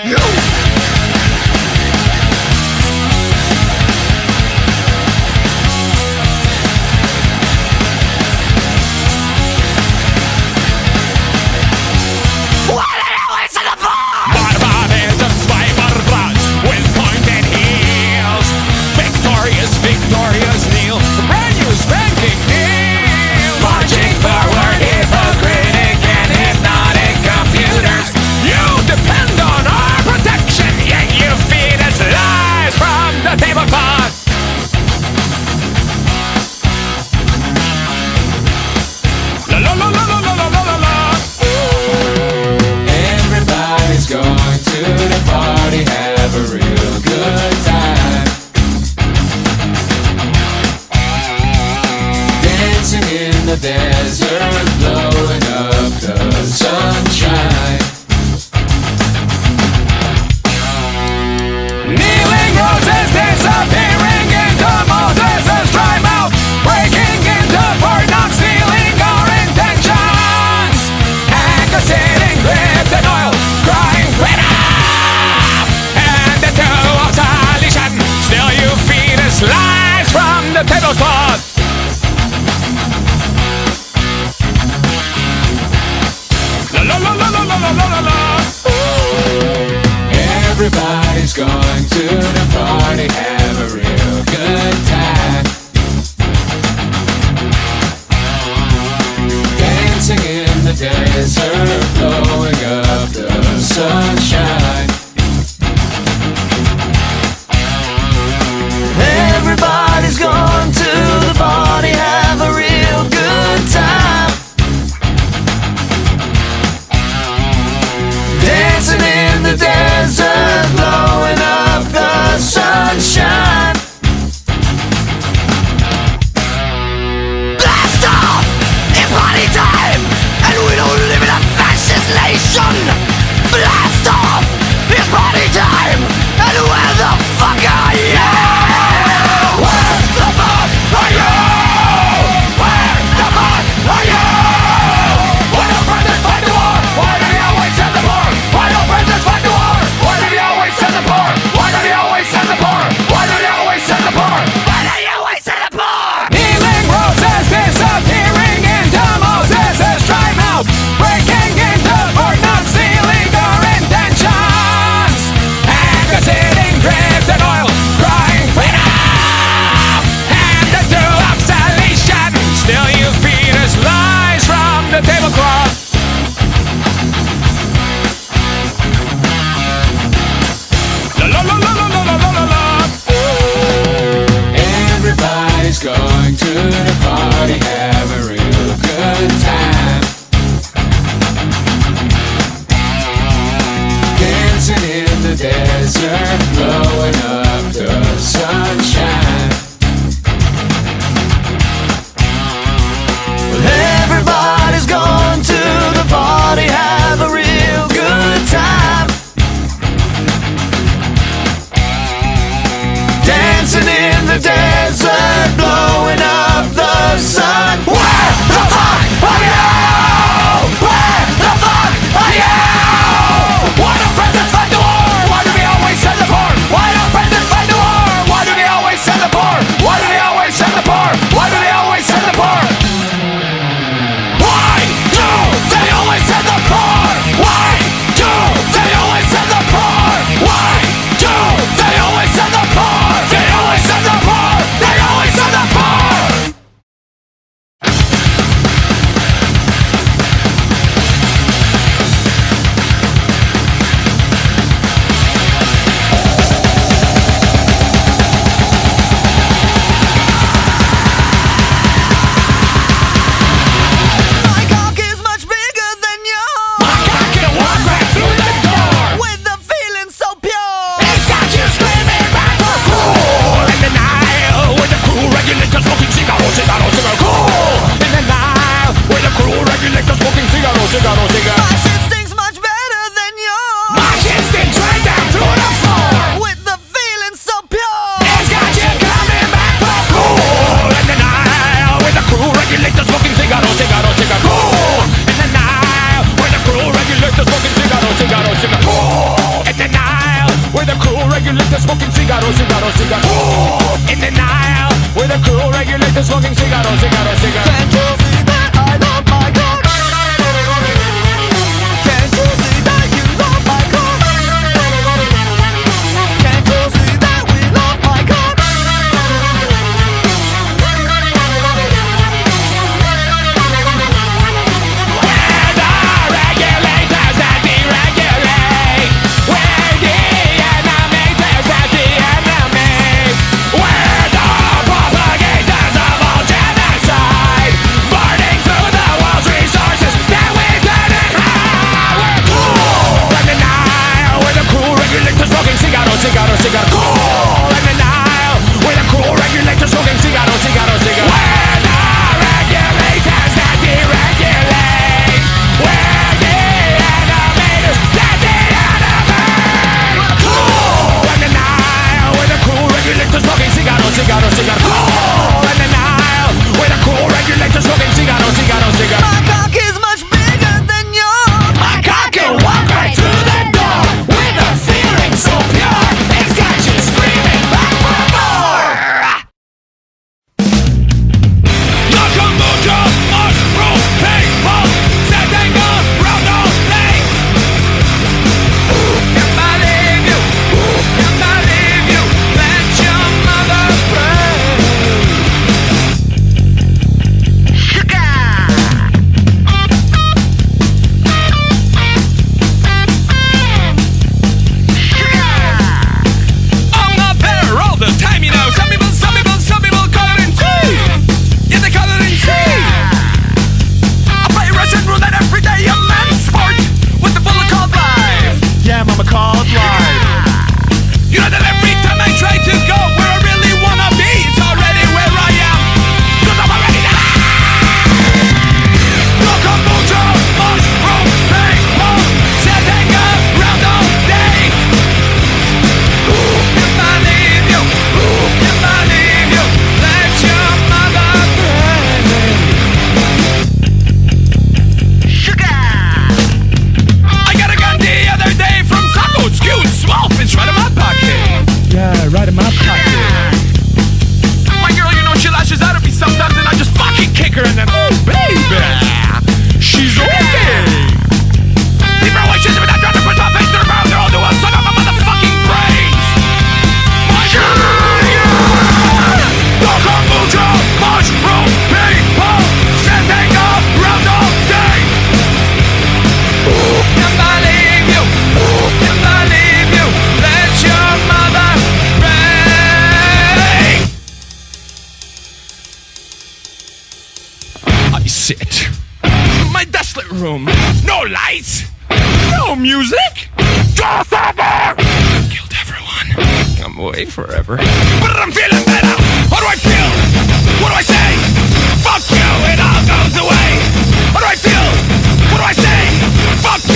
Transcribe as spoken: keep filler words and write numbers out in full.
The desert, blowing up the sunshine. Kneeling roses disappearing into Moses' dry mouth, breaking into Fort Knox, stealing our intentions. Anger sitting gripped in oil, crying freedom and the two of salvation. Still you feed us lies from the tablecloth. Everybody's going to the party, have a real good time. Dancing in the desert, blowing up the sunshine. Everybody's going to the party, have a real good time. Dancing in the desert, blowing up the sunshine. regulator smoking cigarro, cigarro, cigarro. Ooh, in denial, with a cool regulator smoking cigarro, cigarro, cigarro. Can't you see that I love my car? Can't you see that you love my car? Can't you see that we love my car? We're the regulators that deregulate. We're the animators that de-animate. We're the propagators of all genocide, burning through the world's resources that we didn't have. We're cool in the Nile, we're the cool regulators smoking cigarro, cigarro, cigarro. Cool in the Nile, we're the cool regulators smoking cigarro, cigarro, cigarro. We're the regulators that deregulate. We're the animators that de-animate. We're cool in the Nile, we're the cool regulators smoking cigarro, cigarro, cigarro. Cool in the Nile, we're the cool regulators smoking cigarro, cigarro, cigarro. My cock is much bigger than yours. My cock can walk right through the door with a feeling so pure, it's got you screaming back for more. Nakamucha, mushroom, people, setting up round all day. Can believe you, can believe you, let your mother pray. I'm not better all the time, you know. Some people, some people, some people call it in tea. Yeah, they call it in tea. I play Russian roulette every day, a man's sport with the bullet called live. Yeah, mama called live. You know that every time I try to go where I really wanna be, it's already where I am, cause I'm already there. Nakamucha, mushroom, people, setting up round all day. Who can believe you? Who can believe you? Let your mother pray. Sugar. I got a gun the other day from Sako. It's cute, small, fits right in my pocket. Yeah, right in my pocket. My girl, you know she lashes out at me sometimes, and I just fucking kick her, and then oh baby, she's okay. Leave her away, she's even not trying to push my face to her mouth. They're all doing suck on my motherfucking brains. My girl, Nakamucha, mushroom, people, setting up round all day. Who can believe you? Who can believe you? Let your mother pray. I sit in my desolate room. No lights, no music, just over. Killed everyone. I'm away forever, but I'm feeling better. How do I feel? What do I say? Fuck you, it all goes away. How do I feel? What do I say? Fuck